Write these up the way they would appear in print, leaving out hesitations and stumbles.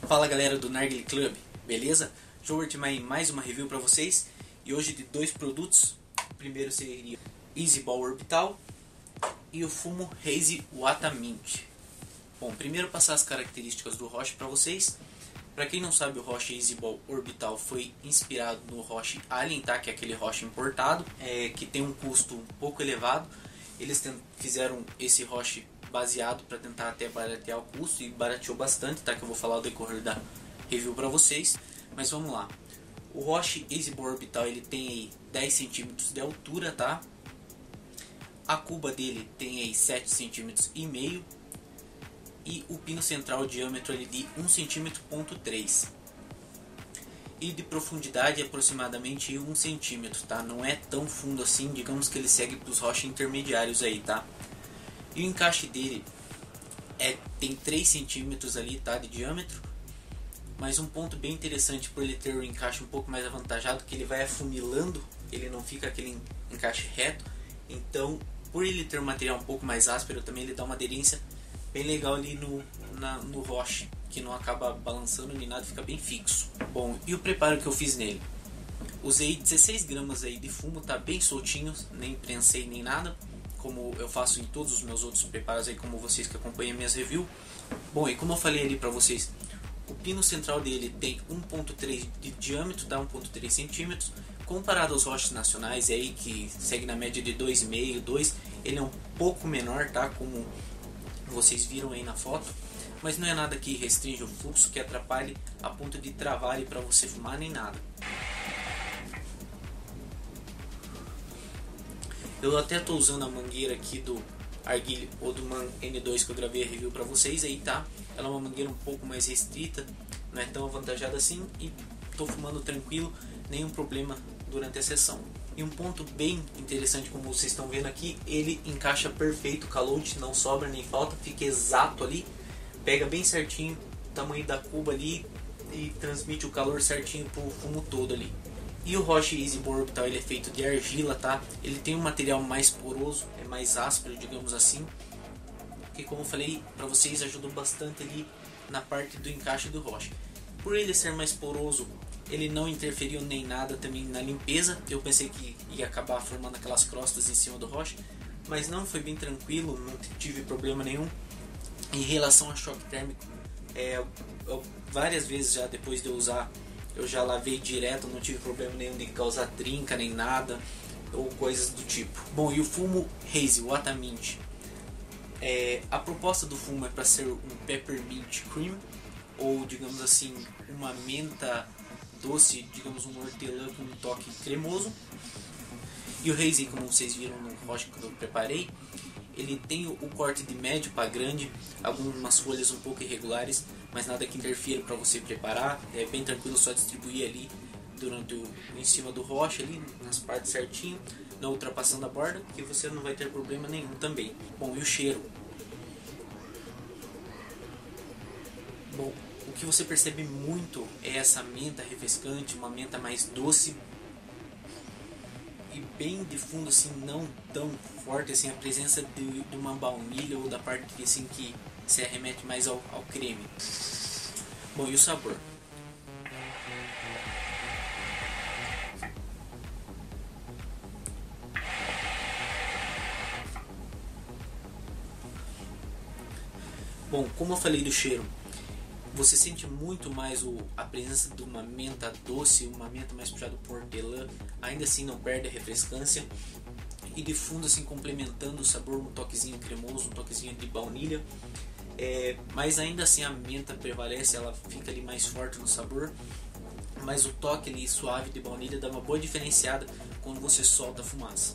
Fala galera do Narguilé Club, beleza? Hoje mais uma review para vocês e hoje de dois produtos. O primeiro seria Easy Ball Orbital e o fumo Hazy Wata Mint. Bom, primeiro passar as características do Roche para vocês. Para quem não sabe, o Roche Easy Ball Orbital foi inspirado no Roche Alien, tá? Que é aquele Roche importado, que tem um custo um pouco elevado. Eles fizeram esse Roche baseado para tentar até baratear o custo e barateou bastante, tá? Que eu vou falar ao decorrer da review para vocês. Mas vamos lá. O Roche Easy Ball Orbital ele tem aí 10 cm de altura, tá? A cuba dele tem aí 7,5 cm e o pino central, o diâmetro ali de 1,3 cm. E de profundidade aproximadamente 1 cm, tá? Não é tão fundo assim, digamos que ele segue para os roches intermediários aí, tá? E o encaixe dele tem 3 cm ali, tá, de diâmetro. Mas um ponto bem interessante por ele ter o encaixe um pouco mais avantajado, que ele vai afunilando, ele não fica aquele encaixe reto. Então, por ele ter um material um pouco mais áspero, também ele dá uma aderência bem legal ali no roche, que não acaba balançando nem nada, fica bem fixo. Bom, e o preparo que eu fiz nele? Usei 16 gramas aí de fumo, tá bem soltinho, nem prensei nem nada, como eu faço em todos os meus outros preparos aí, como vocês que acompanham minhas reviews. Bom, e como eu falei ali pra vocês, o pino central dele tem 1,3 de diâmetro, dá 1,3 cm. Comparado aos roches nacionais aí, que segue na média de 2,5, 2, ele é um pouco menor, tá? Como vocês viram aí na foto. Mas não é nada que restringe o fluxo, que atrapalhe a ponto de travar ele para você fumar, nem nada. Eu até estou usando a mangueira aqui do Arguile Oduman N2 que eu gravei a review para vocês aí, tá? Ela é uma mangueira um pouco mais restrita, não é tão avantajada assim e estou fumando tranquilo, nenhum problema durante a sessão. E um ponto bem interessante, como vocês estão vendo aqui, ele encaixa perfeito, o calote não sobra nem falta, fica exato ali, pega bem certinho o tamanho da cuba ali e transmite o calor certinho pro fumo todo ali. E o Roche Easy Ball Orbital ele é feito de argila, tá? Ele tem um material mais poroso, é mais áspero, digamos assim, que como eu falei para vocês ajudou bastante ali na parte do encaixe do Roche. Por ele ser mais poroso, ele não interferiu nem nada também na limpeza. Eu pensei que ia acabar formando aquelas crostas em cima do Roche, mas não, foi bem tranquilo, não tive problema nenhum. Em relação a choque térmico, eu várias vezes já depois de eu usar, eu já lavei direto, não tive problema nenhum de causar trinca nem nada, ou coisas do tipo. Bom, e o fumo Hazy Wata Mint, a proposta do fumo é para ser um Peppermint Cream, ou digamos assim, uma menta doce, digamos um hortelã com um toque cremoso. E o Hazy, como vocês viram no roche que eu preparei, ele tem o corte de médio para grande, algumas folhas um pouco irregulares, mas nada que interfira para você preparar. É bem tranquilo, só distribuir ali em cima do roche, ali nas partes certinho, não ultrapassando a borda, que você não vai ter problema nenhum também. Bom, e o cheiro? Bom, o que você percebe muito é essa menta refrescante, uma menta mais doce e bem de fundo, assim, não tão forte assim, a presença de uma baunilha ou da parte assim que se arremete mais ao creme. Bom, e o sabor? Bom, como eu falei do cheiro, você sente muito mais a presença de uma menta doce, uma menta mais puxada por hortelã, ainda assim não perde a refrescância. E de fundo assim complementando o sabor, um toquezinho cremoso, um toquezinho de baunilha. Mas ainda assim a menta prevalece, ela fica ali mais forte no sabor. Mas o toque ali suave de baunilha dá uma boa diferenciada quando você solta a fumaça.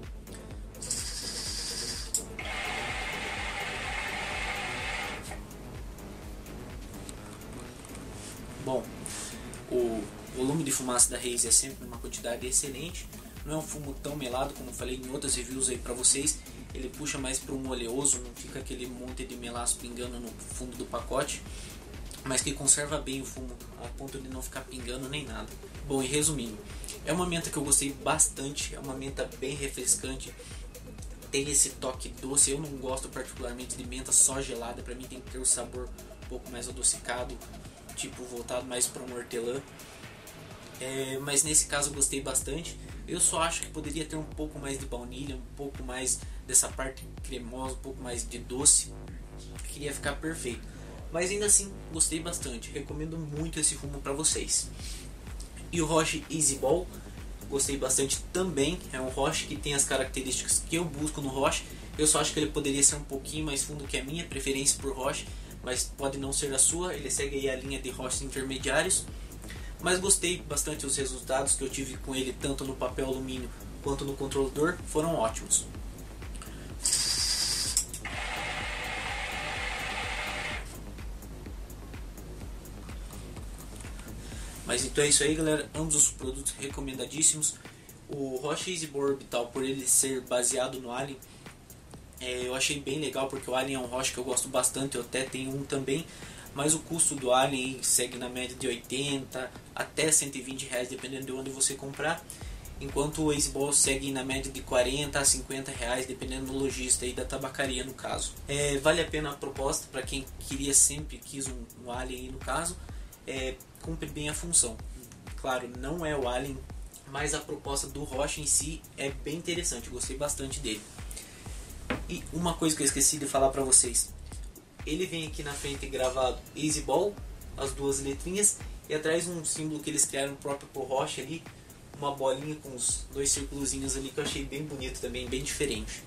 Bom, o volume de fumaça da Hazy é sempre uma quantidade excelente. Não é um fumo tão melado como eu falei em outras reviews aí pra vocês. Ele puxa mais para um oleoso, não fica aquele monte de melaço pingando no fundo do pacote, mas que conserva bem o fumo a ponto de não ficar pingando nem nada. Bom, e resumindo, é uma menta que eu gostei bastante, é uma menta bem refrescante, tem esse toque doce. Eu não gosto particularmente de menta só gelada, pra mim tem que ter o sabor um pouco mais adocicado, tipo voltado mais para um hortelã. Mas nesse caso eu gostei bastante. Eu só acho que poderia ter um pouco mais de baunilha, um pouco mais dessa parte cremosa, um pouco mais de doce. Queria ficar perfeito. Mas ainda assim, gostei bastante. Recomendo muito esse fumo para vocês. E o Roche Easy Ball, gostei bastante também. É um Roche que tem as características que eu busco no Roche. Eu só acho que ele poderia ser um pouquinho mais fundo que a minha preferência por Roche, mas pode não ser a sua. Ele segue aí a linha de Roches intermediários. Mas gostei bastante dos resultados que eu tive com ele, tanto no papel alumínio quanto no controlador, foram ótimos. Mas então é isso aí, galera, ambos os produtos recomendadíssimos. O Roche Easy Ball Orbital, por ele ser baseado no Alien, eu achei bem legal, porque o Alien é um Roche que eu gosto bastante, eu até tenho um também. Mas o custo do Alien segue na média de 80 até 120 reais, dependendo de onde você comprar. Enquanto o Easy Ball segue na média de 40 a 50 reais, dependendo do lojista e da tabacaria no caso. Vale a pena a proposta para quem sempre quis um Alien aí no caso. Cumpre bem a função. Claro, não é o Alien, mas a proposta do Roche em si é bem interessante, eu gostei bastante dele. E uma coisa que eu esqueci de falar para vocês. Ele vem aqui na frente gravado Easy Ball, as duas letrinhas, e atrás um símbolo que eles criaram próprio pro Roche ali, uma bolinha com os dois círculozinhos ali que eu achei bem bonito também, bem diferente.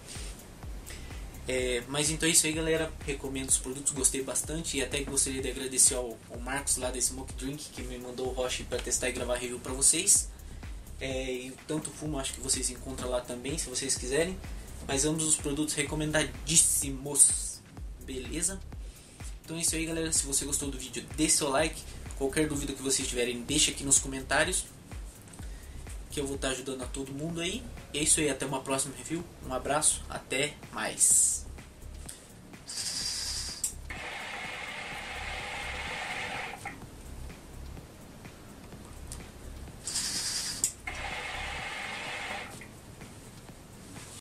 Mas então é isso aí, galera, recomendo os produtos, gostei bastante, e até gostaria de agradecer ao Marcos lá da Smoke Drink que me mandou o Roche para testar e gravar review para vocês. E tanto fumo acho que vocês encontram lá também, se vocês quiserem, mas ambos os produtos recomendadíssimos. Beleza? Então é isso aí, galera, se você gostou do vídeo, deixe seu like. Qualquer dúvida que vocês tiverem, deixa aqui nos comentários, que eu vou estar ajudando a todo mundo aí. E é isso aí, até uma próxima review. Um abraço, até mais.